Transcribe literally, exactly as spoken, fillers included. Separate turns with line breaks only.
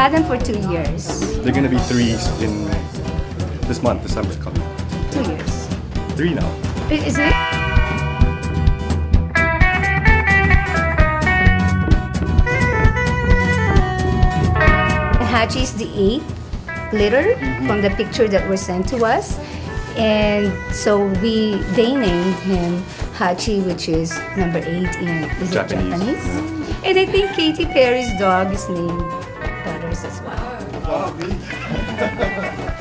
had them for two years.
They're gonna be three in this month, December coming.
Two years.
Three now.
I- Is it? Hachi is the eighth litter mm-hmm. from the picture that was sent to us. And so we they named him Hachi, which is number eight in is it
Japanese.
Japanese?
Yeah.
And I think Katy Perry's dog is named Butters as well.